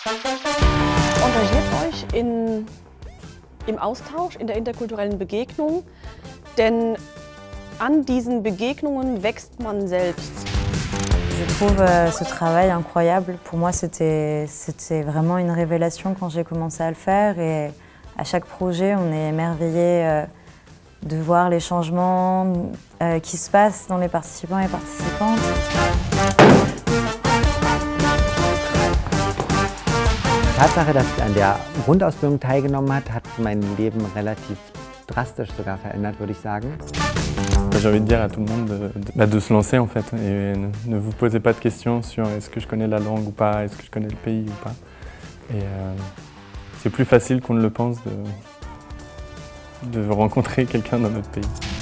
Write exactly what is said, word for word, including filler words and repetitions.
Engagiert euch in, im Austausch, in der interkulturellen Begegnung, denn an diesen Begegnungen wächst man selbst. Je trouve ce travail incroyable. Pour moi, c'était c'était vraiment une révélation quand j'ai commencé à le faire. Et à chaque projet, on est émerveillé de voir les changements qui se passent dans les participants et participantes. Die Tatsache, dass ich an der Grundausbildung teilgenommen habe, hat mein Leben relativ drastisch sogar verändert, würde ich sagen. J'ai envie de dire à tout le monde de, de, de se lancer en fait et ne, ne vous posez pas de questions sur est-ce que je connais la langue ou pas, est-ce que je connais le pays ou pas. Et euh, c'est plus facile qu'on ne le pense de, de rencontrer quelqu'un dans notre pays.